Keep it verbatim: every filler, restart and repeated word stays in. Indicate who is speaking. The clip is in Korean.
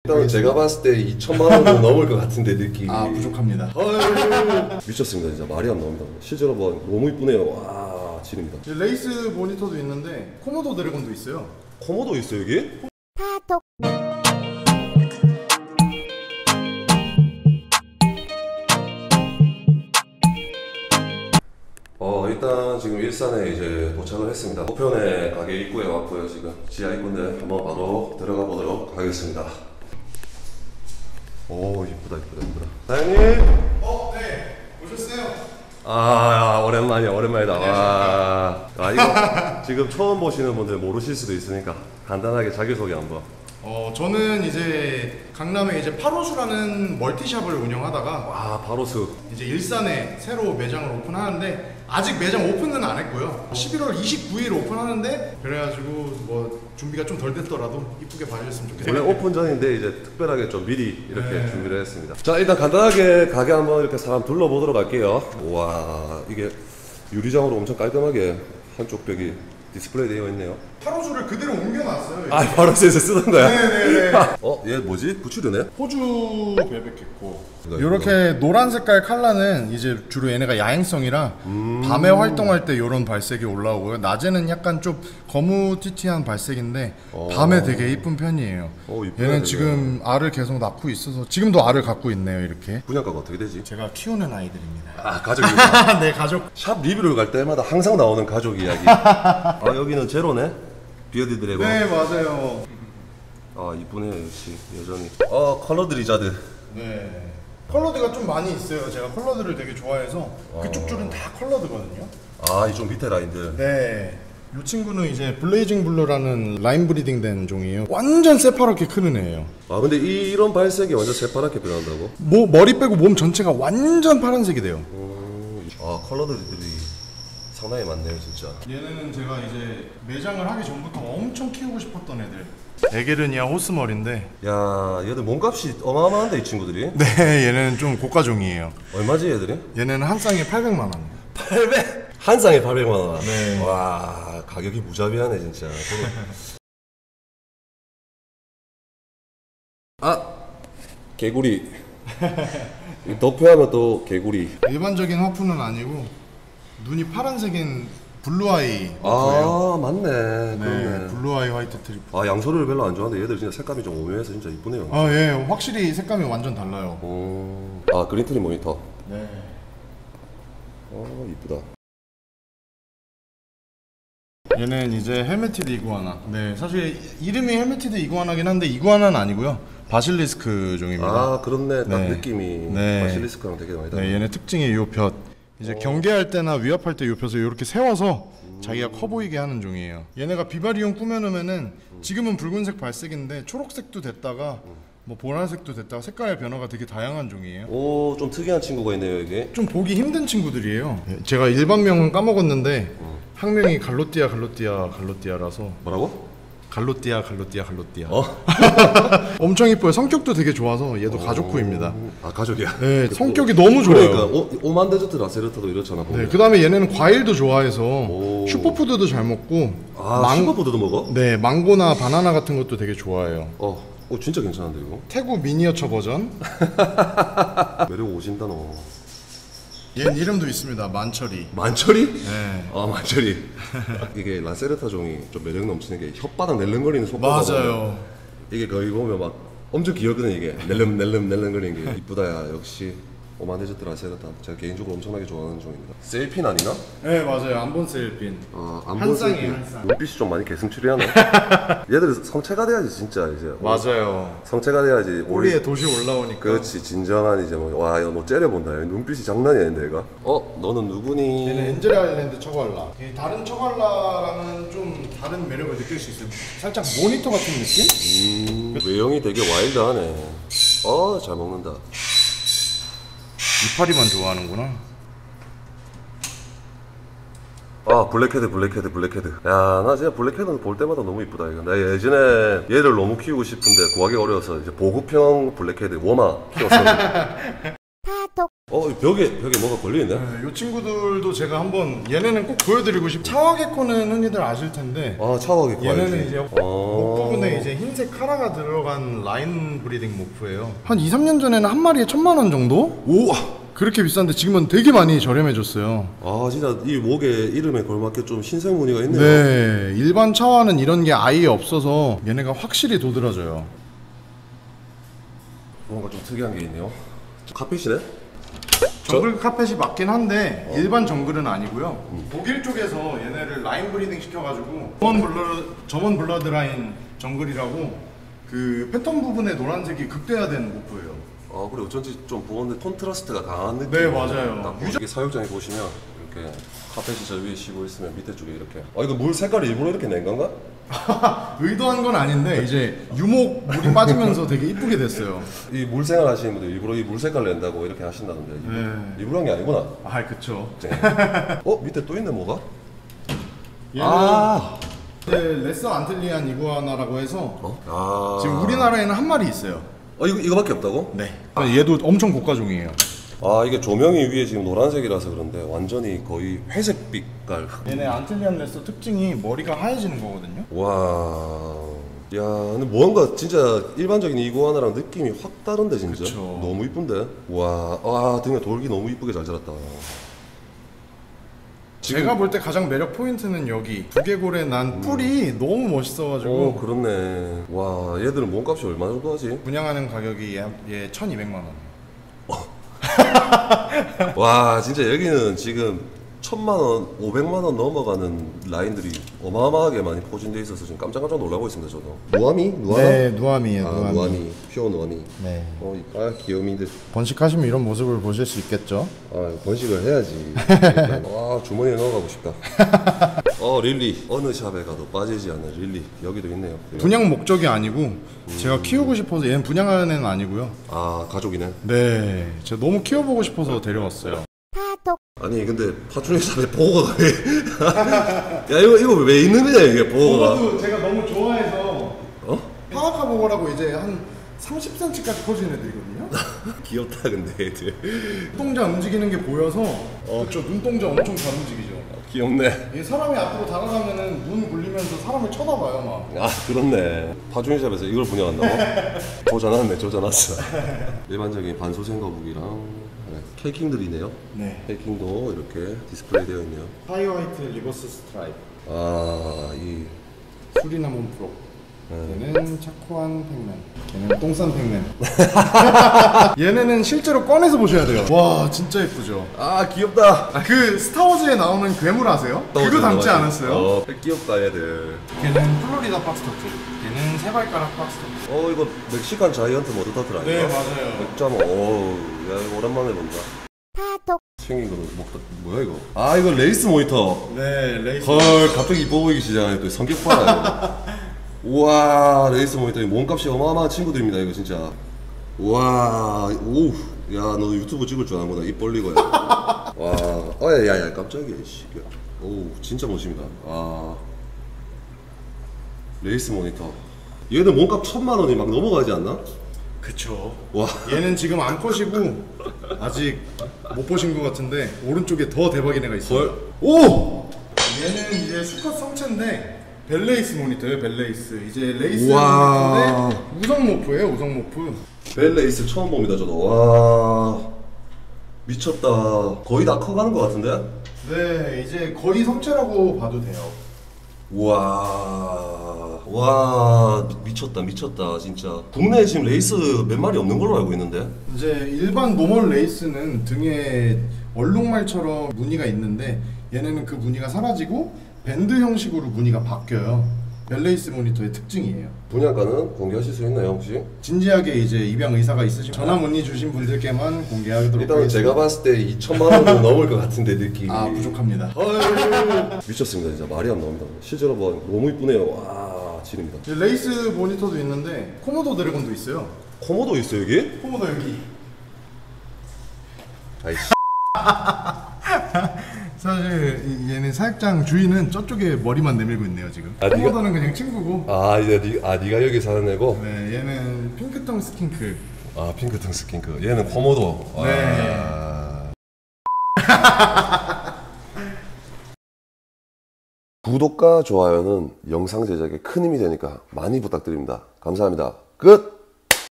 Speaker 1: 일단 제가 봤을 때 이천만 원은 넘을 것 같은데 느낌이.
Speaker 2: 아 부족합니다.
Speaker 1: 미쳤습니다 진짜. 말이 안 나옵니다. 실제로 뭐 너무 이쁘네요. 와 지립니다.
Speaker 2: 레이스 모니터도 있는데 코모도 드래곤도 있어요.
Speaker 1: 코모도 있어요 여기? 파톡. 어 일단 지금 일산에 이제 도착을 했습니다. 호편에 가게 입구에 왔고요. 지금 지하 입구인데 한번 바로 들어가 보도록 하겠습니다. 오 이쁘다 이쁘다 이쁘다. 사장님.
Speaker 2: 어 네 오셨어요.
Speaker 1: 아 오랜만이야 오랜만이다. 와. 아 이거 지금 처음 보시는 분들 모르실 수도 있으니까 간단하게 자기소개 한번.
Speaker 2: 어 저는 이제 강남에 이제 팔호수라는 멀티샵을 운영하다가
Speaker 1: 와 팔호수
Speaker 2: 이제 일산에 새로 매장을 오픈하는데 아직 매장 오픈은 안 했고요. 십일월 이십구일 오픈하는데 그래가지고 뭐 준비가 좀 덜 됐더라도 이쁘게 봐주셨으면 좋겠어요.
Speaker 1: 원래 오픈 전인데 이제 특별하게 좀 미리 이렇게 네. 준비를 했습니다. 자 일단 간단하게 가게 한번 이렇게 사람 둘러보도록 할게요. 와 이게 유리장으로 엄청 깔끔하게 한쪽 벽이 디스플레이 되어 있네요.
Speaker 2: 팔호수를 그대로 옮겨놨어요.
Speaker 1: 아 팔호수에서 쓰던 거야?
Speaker 2: 네네네.
Speaker 1: 어? 얘 뭐지? 부추류네?
Speaker 2: 호주 벨벳 개코. 이렇게 노란 색깔 컬러는 이제 주로 얘네가 야행성이라 음 밤에 활동할 때 이런 발색이 올라오고요. 낮에는 약간 좀 거무튀튀한 발색인데 어 밤에 되게 이쁜 편이에요. 어, 얘는 지금 알을 계속 낳고 있어서 지금도 알을 갖고 있네요. 이렇게.
Speaker 1: 분양가가 어떻게 되지?
Speaker 2: 제가 키우는 아이들입니다.
Speaker 1: 아 가족이구나.
Speaker 2: 네 가족.
Speaker 1: 샵 리뷰를 갈 때마다 항상 나오는 가족 이야기. 아 여기는 제로네? 비어드 드래곤.
Speaker 2: 네 맞아요.
Speaker 1: 아 이쁘네요 역시 여전히. 어 컬러드 리자드.
Speaker 2: 네. 컬러드가 좀 많이 있어요. 제가 컬러드를 되게 좋아해서 아. 그쪽 줄은 다 컬러드거든요.
Speaker 1: 아 이 좀 밑에 라인들.
Speaker 2: 네. 이 친구는 이제 블레이징 블루라는 라인 브리딩 된 종이에요. 완전 새파랗게 크는 애예요.
Speaker 1: 아 근데 이, 이런 발색이 완전 새파랗게 변한다고?
Speaker 2: 뭐 머리 빼고 몸 전체가 완전 파란색이 돼요.
Speaker 1: 음, 아 컬러들이 상당히 많네요 진짜. 얘네는
Speaker 2: 제가 이제 매장을 하기 전부터 엄청 키우고 싶었던 애들. 에게르니아 호스멀인데
Speaker 1: 야 얘들 몸값이 어마어마한데 이 친구들이?
Speaker 2: 네 얘네는 좀 고가종이에요.
Speaker 1: 얼마지 얘들이?
Speaker 2: 얘네는 한 쌍에 팔백만 원.
Speaker 1: 팔백? 한 쌍에 팔백만 원?
Speaker 2: 네.
Speaker 1: 와 가격이 무자비하네 진짜. 아! 개구리. 덕표하면 또 개구리.
Speaker 2: 일반적인 화푸는 아니고 눈이 파란색인 블루아이
Speaker 1: 아 화푸예요. 맞네.
Speaker 2: 네,
Speaker 1: 그렇네.
Speaker 2: 블루아이 화이트 트리플.
Speaker 1: 아 양소리를 별로 안 좋아하는데 얘들 진짜 색감이 좀 오묘해서 진짜 이쁘네요.
Speaker 2: 아 예, 확실히 색감이 완전 달라요.
Speaker 1: 오. 아 그린트리 모니터.
Speaker 2: 네.
Speaker 1: 어 이쁘다.
Speaker 2: 얘는 이제 헬메티드 이구아나. 네, 사실 이름이 헬메티드 이구아나긴 한데 이구아나는 아니고요. 바실리스크 종입니다.
Speaker 1: 아 그렇네. 딱
Speaker 2: 네.
Speaker 1: 느낌이
Speaker 2: 네.
Speaker 1: 바실리스크랑 되게 많이 다르네.
Speaker 2: 네, 얘네 특징이 요 볕. 이제 오. 경계할 때나 위협할 때 요 볕을 이렇게 세워서 음. 자기가 커 보이게 하는 종이에요. 얘네가 비바리움 꾸며놓으면은 음. 지금은 붉은색 발색인데 초록색도 됐다가 음. 뭐 보라색도 됐다가 색깔의 변화가 되게 다양한 종이에요.
Speaker 1: 오, 좀 특이한 친구가 있네요 이게.
Speaker 2: 좀 보기 힘든 친구들이에요. 제가 일반명은 까먹었는데 음. 학명이 갈로띠아 갈로띠아 갈로띠아라서.
Speaker 1: 뭐라고?
Speaker 2: 갈로띠아 갈로띠아 갈로띠아.
Speaker 1: 어?
Speaker 2: 엄청 이뻐요. 성격도 되게 좋아서 얘도 가족후입니다.
Speaker 1: 아 가족이야?
Speaker 2: 네, 성격이 너무 좋아요.
Speaker 1: 그러니까 오, 오만 데저트 라세르타도 이렇잖아.
Speaker 2: 네, 그 다음에 얘네는 과일도 좋아해서 오. 슈퍼푸드도 잘 먹고.
Speaker 1: 아 망... 슈퍼푸드도 먹어?
Speaker 2: 네, 망고나 바나나 같은 것도 되게 좋아해요.
Speaker 1: 어, 어 진짜 괜찮은데 이거?
Speaker 2: 태국 미니어처 버전.
Speaker 1: 매력 오신다 너.
Speaker 2: 얘는 이름도 있습니다. 만철이.
Speaker 1: 만철이?
Speaker 2: 네.
Speaker 1: 아 만철이. 이게 라세르타 종이 좀 매력 넘치는 게 혓바닥 낼름거리는 속도가.
Speaker 2: 맞아요.
Speaker 1: 이게 거의 보면 막 엄청 귀엽거든 이게. 낼름 낼름 낼름거리는 게 이쁘다야. 역시 오만 데저트 라세르타. 제가 개인적으로 엄청나게 좋아하는 종입니다. 세일핀 아니나?
Speaker 2: 네 맞아요. 안본 세일핀.
Speaker 1: 아,
Speaker 2: 한 쌍이에요 한 쌍.
Speaker 1: 눈빛이 좀 많이 개슴츠리하네. 얘들 성체가 돼야지 진짜 이제.
Speaker 2: 맞아요.
Speaker 1: 성체가 돼야지.
Speaker 2: 꼬리에 도시 올라오니까.
Speaker 1: 그렇지 진정한 이제 뭐 와 이거 뭐 째려본다. 눈빛이 장난이 아닌데 얘가. 어 너는 누구니?
Speaker 2: 얘는 엔젤 아일랜드 처갈라. 다른 처갈라랑은 좀 다른 매력을 느낄 수 있어요. 살짝 모니터 같은 느낌?
Speaker 1: 음 외형이 되게 와일드하네. 어 잘 먹는다.
Speaker 2: 이파리만 좋아하는구나.
Speaker 1: 아 블랙헤드 블랙헤드 블랙헤드. 야 나 진짜 블랙헤드 볼 때마다 너무 이쁘다 이거. 나 예전에 얘를 너무 키우고 싶은데 구하기 어려워서 이제 보급형 블랙헤드 워마 키웠었는데 어 벽에 벽에 뭐가 걸려있네.
Speaker 2: 네, 이 친구들도 제가 한번 얘네는 꼭 보여드리고 싶. 차와개코는 흔히들 아실 텐데.
Speaker 1: 아 차와개코
Speaker 2: 얘네는
Speaker 1: 알지?
Speaker 2: 이제
Speaker 1: 아.
Speaker 2: 목 부분에 이제 흰색 카라가 들어간 라인 브리딩 모프예요. 한 이, 삼 년 전에는 한 마리에 천만 원 정도?
Speaker 1: 우와.
Speaker 2: 그렇게 비싼데 지금은 되게 많이 저렴해졌어요.
Speaker 1: 아 진짜 이 목에 이름에 걸맞게 좀 신생 무늬가 있네요.
Speaker 2: 네, 일반 차와는 이런 게 아예 없어서 얘네가 확실히 도드라져요.
Speaker 1: 뭔가 좀 특이한 게 있네요. 카펫이네?
Speaker 2: 정글 카펫이 맞긴 한데 어. 일반 정글은 아니고요. 음. 독일 쪽에서 얘네를 라인 브리딩 시켜가지고 점원 블러 점원 블러드라인 정글이라고 그 패턴 부분에 노란색이 극대화된 모프예요.
Speaker 1: 아 그래 어쩐지 좀 보는데 콘트라스트가 강한 느낌.
Speaker 2: 네 맞아요.
Speaker 1: 이게 사육장에 보시면 이렇게 카펫이 저 위에 쉬고 있으면 밑에 쪽에 이렇게. 아 이거 물 색깔을 일부러 이렇게 낸 건가?
Speaker 2: 의도한 건 아닌데 이제 유목 물이 빠지면서 되게 이쁘게 됐어요.
Speaker 1: 이 물 생활 하시는 분들 일부러 이 물 색깔 낸다고 이렇게 하신다던데.
Speaker 2: 네.
Speaker 1: 일부러 한 게 아니구나.
Speaker 2: 아 그쵸.
Speaker 1: 어 밑에 또 있네 뭐가?
Speaker 2: 얘는 아 네, 레서 안틀리안 이구아나라고 해서
Speaker 1: 어? 아
Speaker 2: 지금 우리나라에는 한 마리 있어요.
Speaker 1: 어 이거 이거밖에 없다고?
Speaker 2: 네. 얘도 엄청 고가종이에요.
Speaker 1: 아 이게 조명이 위에 지금 노란색이라서 그런데 완전히 거의 회색빛깔.
Speaker 2: 얘네 안틀리안 레서 특징이 머리가 하얘지는 거거든요.
Speaker 1: 와, 야, 근데 뭔가 진짜 일반적인 이구아나랑 느낌이 확 다른데 진짜.
Speaker 2: 그쵸.
Speaker 1: 너무 이쁜데. 와, 와 등에 돌기 너무 이쁘게 잘 자랐다.
Speaker 2: 제가 볼 때 가장 매력 포인트는 여기 두개골에 난 뿔이 음. 너무 멋있어가지고.
Speaker 1: 오, 그렇네. 와, 얘들은 몸값이 얼마 정도 하지?
Speaker 2: 분양하는 가격이 얘, 얘 천이백만 원.
Speaker 1: 와 진짜 여기는 지금 천만 원, 오백만 원 넘어가는 라인들이 어마어마하게 많이 포진돼 있어서 지금 깜짝깜짝 놀라고 있습니다 저도. 누아미? 누아나?
Speaker 2: 네, 누아미예요.
Speaker 1: 아,
Speaker 2: 누아미.
Speaker 1: 누아미. 퓨어 누아미.
Speaker 2: 네.
Speaker 1: 어, 이- 아 귀요미들.
Speaker 2: 번식하시면 이런 모습을 보실 수 있겠죠.
Speaker 1: 아 번식을 해야지. 일단, 아 주머니에 넣어가고 싶다. 어 릴리. 어느 샵에 가도 빠지지 않는 릴리. 여기도 있네요.
Speaker 2: 분양 목적이 아니고 음. 제가 키우고 싶어서 얘는 분양하는 애는 아니고요.
Speaker 1: 아 가족이네.
Speaker 2: 네, 제가 너무 키워보고 싶어서 데려왔어요.
Speaker 1: 아니 근데 파충류 샵에 보고가 왜? 야 이거 이거 왜 있는 거냐 이게 보고가?
Speaker 2: 보고도 제가 너무 좋아해서
Speaker 1: 어?
Speaker 2: 파아카 보고라고 이제 한 삼십 센티미터까지 커지는 애들이거든요.
Speaker 1: 귀엽다 근데 애들.
Speaker 2: 눈동자 움직이는 게 보여서 어, 저 눈동자 엄청 잘 움직이죠.
Speaker 1: 귀엽네.
Speaker 2: 이 사람이 앞으로 다가가면은 눈 굴리면서 사람을 쳐다봐요 막.
Speaker 1: 아 그렇네. 파충류샵에서 이걸 분양한다고? 조져놨네 조져놨어. 일반적인 반소생 거북이랑 네, 케이킹들이네요.
Speaker 2: 네.
Speaker 1: 케이킹도 이렇게 디스플레이 되어 있네요.
Speaker 2: 하이화이트 리버스 스트라이프.
Speaker 1: 아이
Speaker 2: 수리나몬 프로. 얘는 차코한 팩맨. 얘는 똥싼 팩맨. 얘네는 실제로 꺼내서 보셔야 돼요. 와 진짜 예쁘죠.
Speaker 1: 아 귀엽다.
Speaker 2: 그 스타워즈에 나오는 괴물 아세요? 그거 닮지 않았어요?
Speaker 1: 어 귀엽다 얘들.
Speaker 2: 걔는 플로리다 박스터트. 걔는 세발가락 박스터트.
Speaker 1: 어 이거 멕시칸 자이언트 머드 터틀 아니야?
Speaker 2: 네 맞아요.
Speaker 1: 맥자모. 어우 야 이거 오랜만에 본다. 생긴 거는 뭐, 뭐야 이거? 아 이거 레이스 모니터.
Speaker 2: 네 레이스.
Speaker 1: 헐 갑자기 이뻐 보이기 시작하네. 또 성격 봐라. 우와 레이스 모니터 몸값이 어마어마한 친구들입니다 이거 진짜. 우와 오우 야 너 유튜브 찍을 줄 아는구나 입 벌리고. 와 어야야야 깜짝이야 씨. 오우 진짜 멋집니다. 아 레이스 모니터 얘는 몸값 천만 원이 막 넘어가지 않나?
Speaker 2: 그쵸.
Speaker 1: 와
Speaker 2: 얘는 지금 암컷이고 아직 못 보신 것 같은데 오른쪽에 더 대박인 애가 있어요.
Speaker 1: 헐. 오!
Speaker 2: 얘는 이제 수컷 성체인데 벨레이스 모니터예요. 벨레이스. 이제 레이스
Speaker 1: 우와.
Speaker 2: 모니터인데 우성 모프예요. 우성 모프.
Speaker 1: 벨레이스 처음 봅니다 저도. 와 미쳤다. 거의 다 커가는 것 같은데?
Speaker 2: 네, 이제 거의 성체라고 봐도 돼요.
Speaker 1: 와, 와 미, 미쳤다 미쳤다 진짜. 국내에 지금 레이스 몇 마리 없는 걸로 알고 있는데.
Speaker 2: 이제 일반 노멀 레이스는 등에 얼룩말처럼 무늬가 있는데 얘네는 그 무늬가 사라지고 밴드 형식으로 무늬가 바뀌어요. 벨레이스 모니터의 특징이에요.
Speaker 1: 분양가는 공개하실 수 있나요 혹시?
Speaker 2: 진지하게 이제 입양 의사가 있으시면 전화 문의 주신 분들께만 공개하도록
Speaker 1: 일단
Speaker 2: 하겠습니다.
Speaker 1: 제가 봤을 때 이천만 원은 넘을 것 같은데 느낌이.
Speaker 2: 아 부족합니다.
Speaker 1: 미쳤습니다 진짜 말이 안 나옵니다. 실제로 뭐 너무 이쁘네요. 와 지립니다.
Speaker 2: 레이스 모니터도 있는데 코모도 드래곤도 있어요.
Speaker 1: 코모도 있어 여기?
Speaker 2: 코모도 여기.
Speaker 1: 아이씨.
Speaker 2: 사실 이- 얘는 사육장 주인은 저쪽에 머리만 내밀고 있네요 지금.
Speaker 1: 아,
Speaker 2: 코모도는 그냥 친구고.
Speaker 1: 아 이제 니, 아 네가 여기 사는 애고.
Speaker 2: 네, 얘는 핑크텅 스킨크.
Speaker 1: 아 핑크텅 스킨크. 얘는 코모도. 와.
Speaker 2: 네.
Speaker 1: 구독과 좋아요는 영상 제작에 큰 힘이 되니까 많이 부탁드립니다. 감사합니다. 끝!